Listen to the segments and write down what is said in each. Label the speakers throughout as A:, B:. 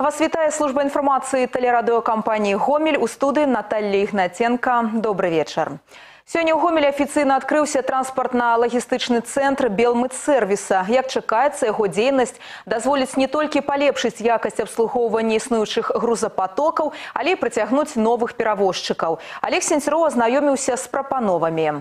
A: Вас вітає служба інформації телерадіокомпанії «Гомель», у студії Наталія Ігнатенко. Добрий вечір. Сьогодні у Гомелі офіційно відкрився транспортно-логістичний центр «Белмедсервіса». Як чекається, його діяльність дозволить не тільки поліпшити якість обслуговування існуючих грузопотоків, але й притягнути нових перевозчиків. Олег Сенцеров ознайомився з пропановами.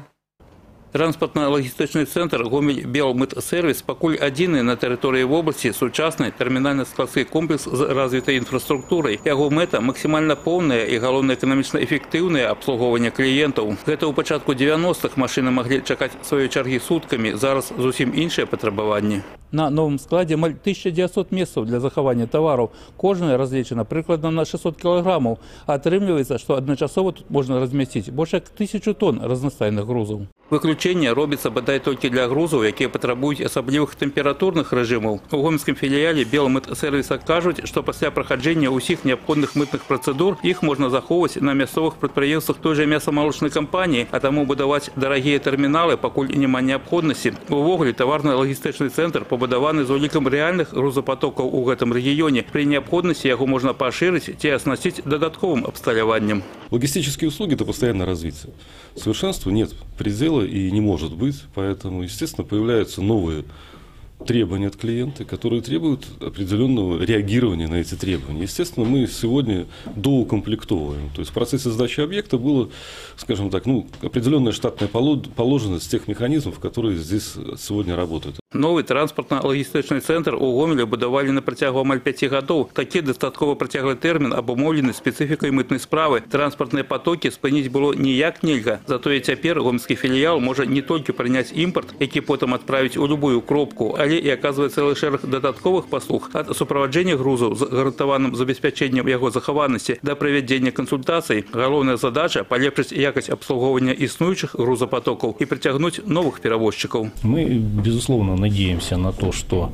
B: Транспортно-логістичний центр «Гомель-Белмедсервіс» покуль адзіны на тэрыторыі вобласці сучасны тэрмінальна-складскі комплекс з развітай інфраструктурай. Яго мэта максімальна поўнае і, галоўна, эканамічна эфектыўнае абслугоўванне кліентаў. Гэта ў пачатку 90-х машыны маглі чакаць сваёй чаргі суткамі, зараз зусім іншыя патрабаванні. На новом складе 1900 месцаў для захавання тавараў. Кожная разлічана прыкладна на 600 кілаграмаў. Атрымліваецца, што адначасова тут можна размясціць больш як 1000 тонн разнастайных грузаў. Выключэнне робіцца бадай толькі для грузаў, якія патрабуюць асаблівых тэмпературных рэжымаў. У гомельскім філіяле «Белмедсервіса» кажуць, што пасля праходжання ўсіх неабходных мытных працэдур іх можна захоўваць на мясцовых прадпрыемствах той жа мясамалочнай кампаніі, а таму будаваць дарагія тэрміналы пакуль няма неабходнасці. Увогуле таварна-лагістычны цэнтр пабудаваны з улікам рэальных грузапатокаў у гэтым рэгіёне. Пры неабходнасці яго можна пашырыць ці аснасціць дадатковым абсталяваннем.
C: Логистические услуги – это постоянное развитие. Совершенству нет предела и не может быть, поэтому, естественно, появляются новые требования от клиента, которые требуют определенного реагирования на эти требования. Естественно, мы сегодня доукомплектовываем. То есть в процессе сдачи объекта было, скажем так, определенная штатная положенность тех механизмов, которые здесь сегодня работают.
B: Новый транспортно-логістычны центр у Гомелі будавалі на працягу амаль 5 гадоў. Такі дастаткова працяглы тэрмін абумоўлены спецыфікай мытнай справы. Транспартныя потокі спыніць было ніяк нельга. Затое цяпер гомельскі філіял можа не толькі прыняць імпорт, які потым адправіць у любую кропку, але і аказвае цэлы шэраг дадатковых паслуг ад суправаджэння грузаў з гарантаваным забеспячэннем яго захаванасці да правядзення кансультацый. Галоўная задача – палепшыць якасць абслугоўвання існуючых грузапотокаў і прыцягнуць новых перевозчиков.
D: Мы, безусловно, надеемся на то, что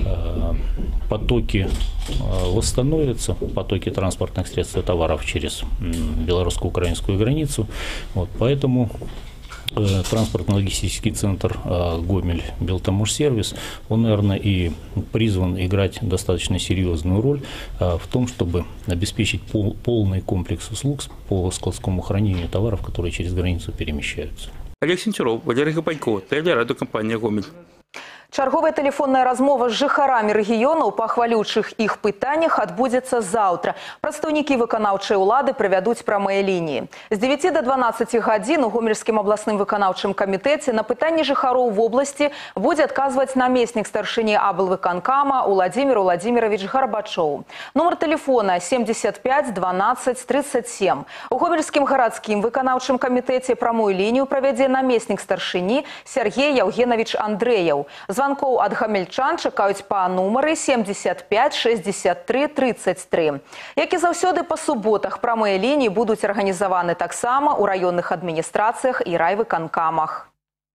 D: потоки восстановятся, потоки транспортных средств и товаров через белорусско-украинскую границу. Поэтому транспортно-логистический центр «Гомель-Белмедсервис», он, наверное, и призван играть достаточно серьезную роль в том, чтобы обеспечить полный комплекс услуг по складскому хранению товаров, которые через границу перемещаются.
B: Олег Сенцеров, Валерий Гапанько, телерадиокомпания «Гомель».
A: Чарговая тэлефонная размова з жыхарамі рэгіёнаў па хвалючых іх пытаннях адбудзецца заўтра. Прадстаўнікі выканаўчай улады правядуць прамыя лініі. З 9 до 12 гадзін у Гомельскім абласным выканаўчым камітэце на пытанні жыхароў вобласці будзе адказваць намеснік старшыні аблвыканкама Уладзімір Уладзімірович Гарбачоў. Нумар тэлефона 75 12 37. У Гомельскім гарадскім выканаўчым камітэце прамую лінію правядзе намеснік старшыні Сергей Яўгенавіч Андрэяў. Званкоў ад гамельчан чакаюць па нумары 75 63 33. Як і заўсёды па суботах, прамыя лініі будуць арганізаваны таксама ў раённых адміністрацыях і райвыканкамах.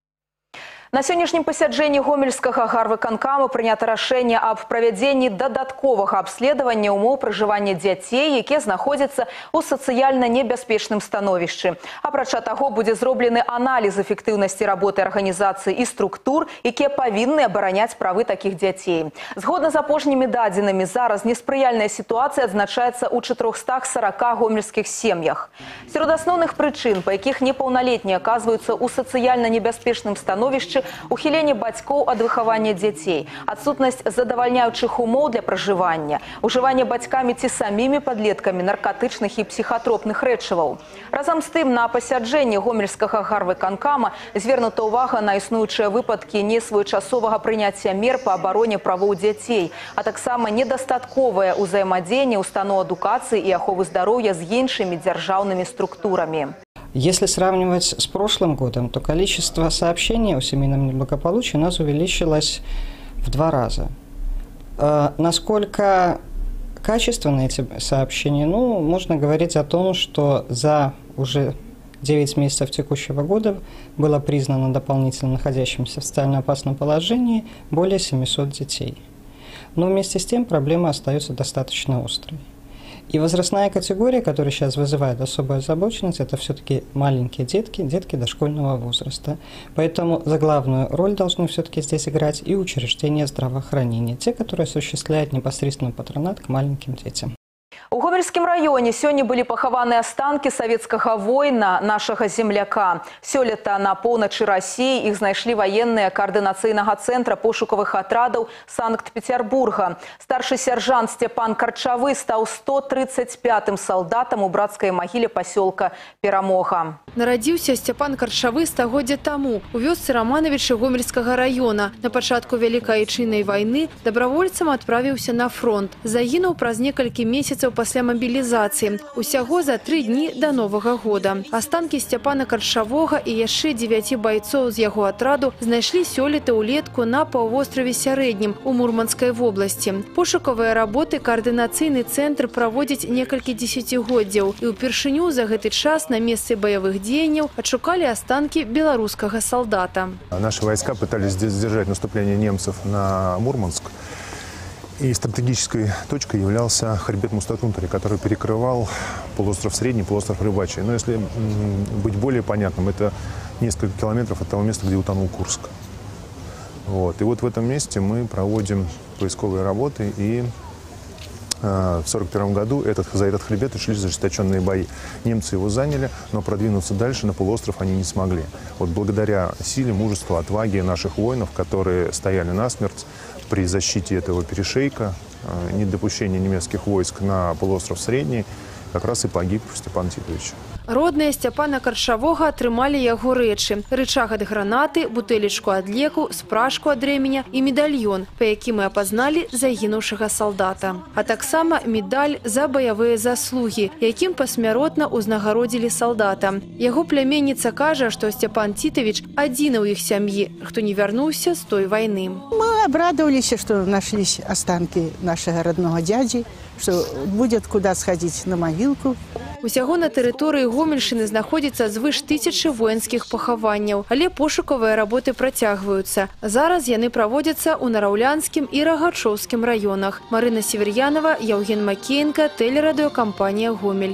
A: На сённяшнім пасяджэнні гомельскага гарвыканкама прынята рашэнне аб правядзенні дадатковага абследавання ўмоў пражывання дзяцей, якія знаходзяцца ў сацыяльна небяспечным становішчы. Апрача таго, будзе зроблены аналіз эфектыўнасці работы арганізацый і структур, якія павінны абараняць правы такіх дзяцей. Згодна з апошнімі дадзенымі, зараз неспрыяльная сітуацыя адзначаецца ў 440 гомельскіх сем'ях. Сярод асноўных прычын, па якіх непаўналетнія аказваюцца ў сацыяльна небяспечным становішчы, ухіленне бацькоў ад выхавання дзяцей, адсутнасць задавальняючых умоў для пражывання, ужыванне бацькамі ці самімі падлеткамі наркатычных і псіхатропных рэчываў. Разам з тым, на пасяджэнні гомельскага гарвыканкама звернута ўвага на існуючыя выпадкі несвоечасовага прыняцця мер па абароне правоў дзяцей, а таксама недастатковае ўзаемадзеянне устаноў адукацыі і аховы здароўя з іншымі дзяржаўнымі структурамі.
E: Если сравнивать с прошлым годом, то количество сообщений о семейном неблагополучии у нас увеличилось в 2 раза. Насколько качественны эти сообщения? Можно говорить о том, что за уже 9 месяцев текущего года было признано дополнительно находящимся в социально опасном положении более 700 детей. Но вместе с тем проблема остается достаточно острой. И возрастная категория, которая сейчас вызывает особую озабоченность, это все-таки маленькие детки, детки дошкольного возраста. Поэтому заглавную роль должны все-таки здесь играть и учреждения здравоохранения, те, которые осуществляют непосредственно патронат к маленьким детям.
A: У Гомельскім раёне сёння былі пахаваны астанкі савецкага воіна, нашага земляка. Сёлета на поўначы России іх знайшлі военные координацыйнага центра пошукавых атрадаў Санкт-Петербурга. Старший сержант Степан Карчавы стаў 135-м салдатам у братскай магіле пасёлка Перамога.
F: Нарадзіўся Степан Карчавы стагоддзя таму у вёсцы Романовича Гомельскага района. На пачатку Вялікай Айчыннай вайны добровольцам адправіўся на фронт. Загінуў праз некалькі месяцаў пасля мобілізацыі. Усяго за 3 дні до Новага года. Астанкі Степана Карчавога і яшчэ 9 байцоў з яго атраду знайшлі сёлета ўлетку на паўвостраве Сярэднім у Мурманскай вобласці. Пошукавыя работы координацыйны цэнтр праводзіць некалькі дзесяцігоддзяў. І ўпершыню за гэты час на месцы баявых дзеянняў адшукалі астанкі беларускага солдата.
G: Наши войска пытались сдержать наступление немцев на Мурманск. И стратегической точкой являлся хребет Мустатунтари, который перекрывал полуостров Средний, полуостров Рыбачий. Но если быть более понятным, это несколько километров от того места, где утонул Курск. Вот. И вот в этом месте мы проводим поисковые работы. И в 1941 году за этот хребет шли ожесточенные бои. Немцы его заняли, но продвинуться дальше на полуостров они не смогли. Вот благодаря силе, мужеству, отваге наших воинов, которые стояли насмерть при защите этого перешейка, недопущения немецких войск на полуостров Средний, как раз и погиб Степан Титович.
F: Родныя Степана Карчавога атрымалі яго рэчы: рычаг ад гранаты, бутэлечку ад леку, спражку ад рэменя і медальён, па якім мы апазналі загінуўшага салдата. А таксама медаль за баявыя заслугі, якім пасмяротна ўзнагародзілі салдата. Яго пляменніца кажа, што Степан Титович адзіны ў іх сям'і, хто не вярнуўся з той вайны.
H: Мы обрадовались, что нашлись останки нашего родного дяди, что будет куда сходить на могилку.
F: Усяго на тэрыторыі Гомельшчыны знаходзіцца звыш 1000 воінскіх пахаванняў, але пошукавыя работы працягваюцца. Зараз яны праводзяцца ў Нараўлянскім і Рагачоўскім раёнах. Марына Север'янова, Яўген Макеенка, тэлерадыёкампанія «Гомель».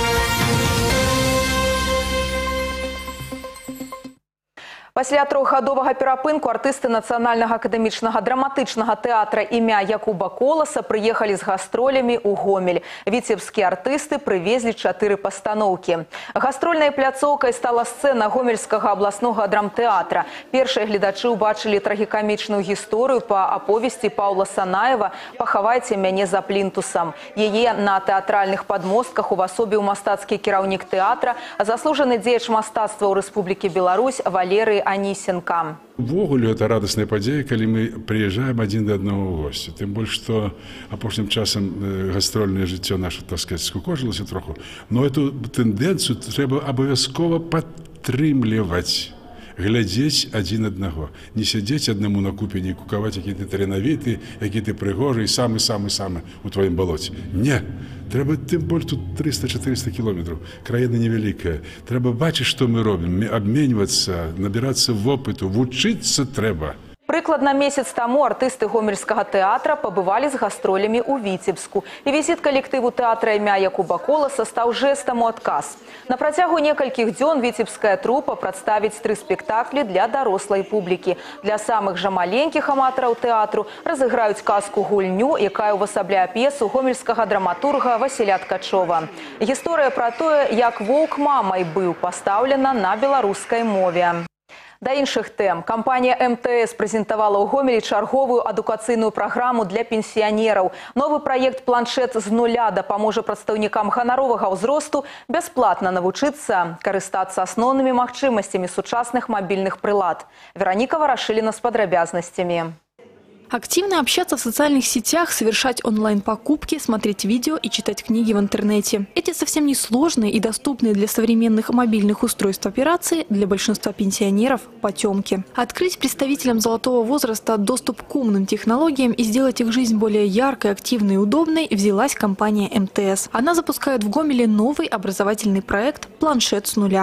A: Пасля трохгадовага перапынку артысты Нацыянальнага акадэмічнага драматычнага тэатра імя Якуба Коласа прыехалі з гастролямі ў Гомель. Віцебскія артысты прывезлі 4 пастаноўкі. Гастрольнай пляцоўкай стала сцэна Гомельскага абласнога драмтэатра. Першыя гледачы ўбачылі трагікамічную гісторыю па аповесці Паўла Санаева «Пахавайце мяне за плінтусам». Яе на тэатральных падмостках увасобіў мастацкі кіраўнік тэатра, заслужаны дзеяч мастацтва ў Рэспублікі Беларусь Валерый Анісенка.
I: Увогуле, это радостная падзея, калі мы приезжаем один до одного в гости. Тым больш, што апошнім часам гастрольнае жыццё наше, так сказать, скукожылася троху. Но эту тэндэнцыю трэба абавязкова падтрымліваць. Глядзець адзін аднаго. Не сядзець аднаму на купе, не кукаваць, які ты таленавіты, які ты прыгожы і самы-самы-самы у тваім балоце. Не. Трэба, тым больш, тут 300-400 кілометраў. Краіна невялікая. Трэба бачыць, што мы робім, абменьвацца, набірацца вопыту, вучыцца трэба.
A: Прыкладна месяц таму артысты Гомельскага тэатра пабывалі з гастролямі ў Віцебску. І візіт калектыву тэатра імя Якуба Коласа стаў жэстам у адказ. На працягу некалькіх дзён віцебская трупа прадставіць 3 спектаклі для дарослай публікі. Для самых жа маленькіх аматараў тэатру разыграюць казку-гульню, якая ўвасабляе п'есу гомельскага драматурга Васіля Ткачова. Гісторыя пра тое, як воўк мамай быў, пастаўлена на беларускай мове. Да іншых тэм. Кампанія МТС прэзентавала ў Гомелі чарговую адукацыйную праграму для пенсіянераў. Новы праект «Планшет з нуля» дапаможа прадстаўнікам ганаровага ўзросту бясплатна навучыцца карыстацца асноўнымі магчымасцямі сучасных мабільных прылад. Вераніка Варашыліна з падрабязнасцямі.
J: Активно общаться в социальных сетях, совершать онлайн-покупки, смотреть видео и читать книги в интернете. Эти совсем несложные и доступные для современных мобильных устройств операции для большинства пенсионеров – потемки. Открыть представителям золотого возраста доступ к умным технологиям и сделать их жизнь более яркой, активной и удобной взялась компания МТС. Она запускает в Гомеле новый образовательный проект «Планшет с нуля».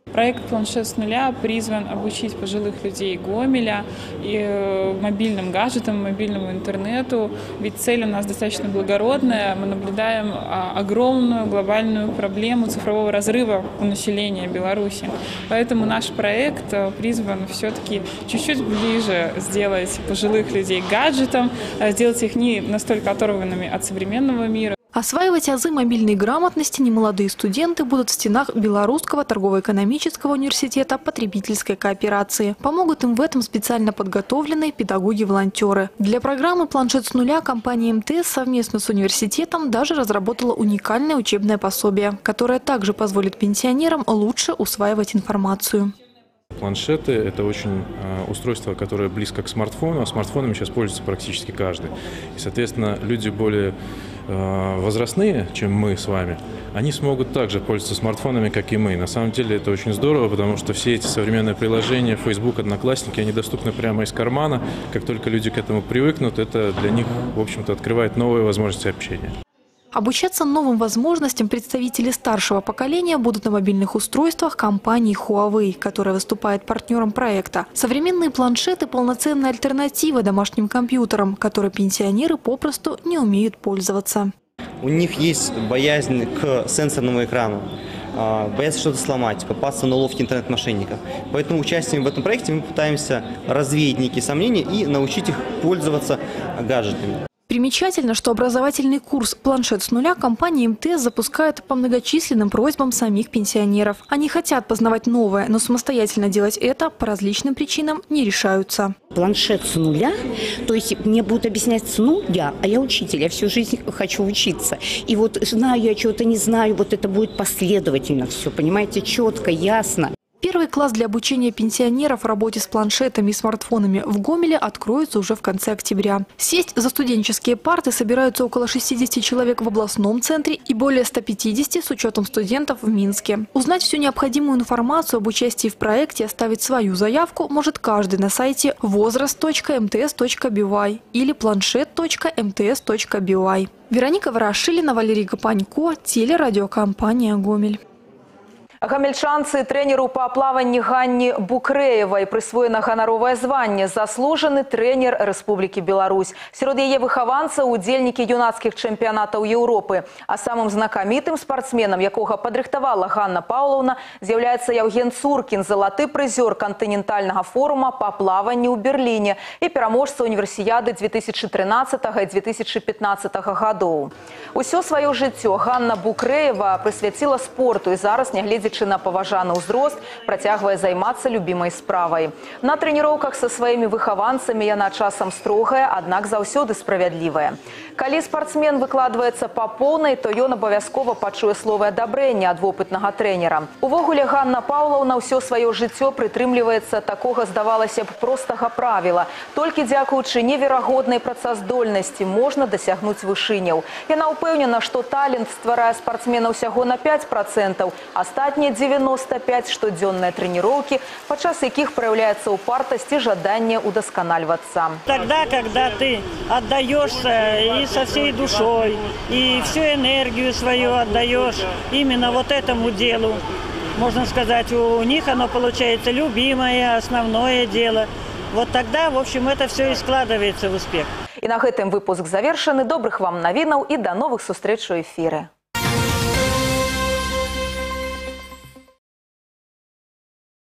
K: Проект «Планшет с нуля» призван обучить пожилых людей Гомеля и мобильным гаджетам, мобильному интернету. Ведь цель у нас достаточно благородная. Мы наблюдаем огромную глобальную проблему цифрового разрыва у населения Беларуси. Поэтому наш проект призван все-таки чуть-чуть ближе сделать пожилых людей к гаджетам, сделать их не настолько оторванными от современного мира.
J: Осваивать азы мобильной грамотности немолодые студенты будут в стенах Белорусского торгово-экономического университета потребительской кооперации. Помогут им в этом специально подготовленные педагоги-волонтеры. Для программы «Планшет с нуля» компания МТС совместно с университетом даже разработала уникальное учебное пособие, которое также позволит пенсионерам лучше усваивать информацию.
L: Планшеты – это очень устройство, которое близко к смартфону, а смартфонами сейчас пользуется практически каждый. И, соответственно, люди более возрастные, чем мы с вами, они смогут также пользоваться смартфонами, как и мы. На самом деле это очень здорово, потому что все эти современные приложения, Facebook, Одноклассники, они доступны прямо из кармана. Как только люди к этому привыкнут, это для них, в общем-то, открывает новые возможности общения.
J: Обучаться новым возможностям представители старшего поколения будут на мобильных устройствах компании Huawei, которая выступает партнером проекта. Современные планшеты – полноценная альтернатива домашним компьютерам, которой пенсионеры попросту не умеют пользоваться.
M: У них есть боязнь к сенсорному экрану, боятся что-то сломать, попасться на уловки интернет-мошенников. Поэтому участием в этом проекте мы пытаемся развеять некие сомнения и научить их пользоваться гаджетами.
J: Примечательно, что образовательный курс «Планшет с нуля» компания МТС запускает по многочисленным просьбам самих пенсионеров. Они хотят познавать новое, но самостоятельно делать это по различным причинам не решаются.
N: Планшет с нуля, то есть мне будут объяснять с нуля, а я учитель, я всю жизнь хочу учиться. И вот знаю я чего-то не знаю, вот это будет последовательно все, понимаете, четко, ясно.
J: Первый класс для обучения пенсионеров работе с планшетами и смартфонами в Гомеле откроется уже в конце октября. Сесть за студенческие парты собираются около 60 человек в областном центре и более 150 с учетом студентов в Минске. Узнать всю необходимую информацию об участии в проекте и оставить свою заявку может каждый на сайте возраст.mts.by или планшет.mts.by. Вероника Ворошилина, Валерий Гапанько, телерадиокомпания «Гомель».
A: Гамельчанцы тренеру по плаванию Ганне Букреевой присвоено гоноровое звание «Заслуженный тренер Республики Беларусь». Среди ее выхованцев удельники юнацких чемпионатов Европы. А самым знакомитым спортсменом, якого подрихтовала Ганна Павловна, является Евген Цуркин, золотый призер континентального форума по плаванию в Берлине и переможца универсиады 2013 и 2015 годов. Усё свое жыццё Ганна Букреева присвятила спорту и зараз, нягледзячы на паважаны ўзрост, працягвае займацца любімай справай. На тренировках со своими выхованцами яна часам строгая, аднак заўсёды справядлівая. Калі спортсмен выкладваецца па поўнай, то ён абавязкова пачуе словы адабрэння ад вопытнага трэнера. Увогуле Ганна Паўлаўна ўсё сваё жыццё прытрымліваецца такога, здавалася б, простага правіла. Толькі дзякуючы неверагоднай працаздольнасці можна дасягнуць вышыняў. Яна ўпэўнена, што талент стварае спортсмена ўсяго на 5%, астатнія 95% штодзённыя трэніроўкі, падчас якіх проявляется упартасць и жаданне удасканальвацца.
O: Тогда, когда ты отдаешься и со всей душой, и всю энергию свою отдаешь именно вот этому делу, можно сказать, у них оно получается любимое, основное дело. Вот тогда, в общем, это все и складывается в успех.
A: И на гэтым выпуск завершаны. Добрых вам навінаў и до новых сустрэч у эфире.